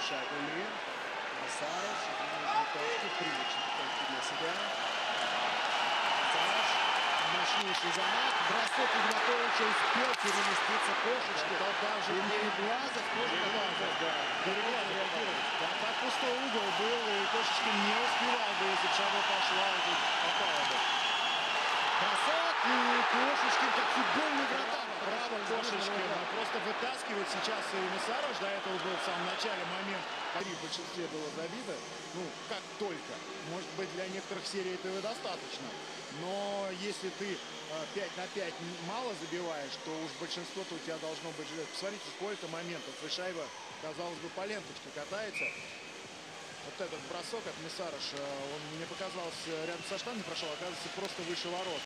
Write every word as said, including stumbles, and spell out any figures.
Шаг Умри. Сарыш. Прилично для себя. Сарыш. Мощнейший замах. Бросок Игнатовича успел переместиться Кошечкин. Да, даже Переглазов тоже Переглазов, да. Переглазов реагировал. Да, так пустой угол был, и Кошечкин не успевал бы, если бы шага пошла, и попала бы. Бросок, и Кошечкин как футбольный вратарь. Право Кошечкин просто вытаскивает сейчас и Мессарыш. До этого был в самом начале момент. В большинстве было забито. Ну, как только. Может быть, для некоторых серий этого достаточно. Но если ты пять на пять мало забиваешь, то уж большинство-то у тебя должно быть. Посмотрите, сколько моментов. И шайба, казалось бы, по ленточке катается. Вот этот бросок от Мессарыша, он мне показался рядом со штангой прошел, оказывается, просто выше ворот.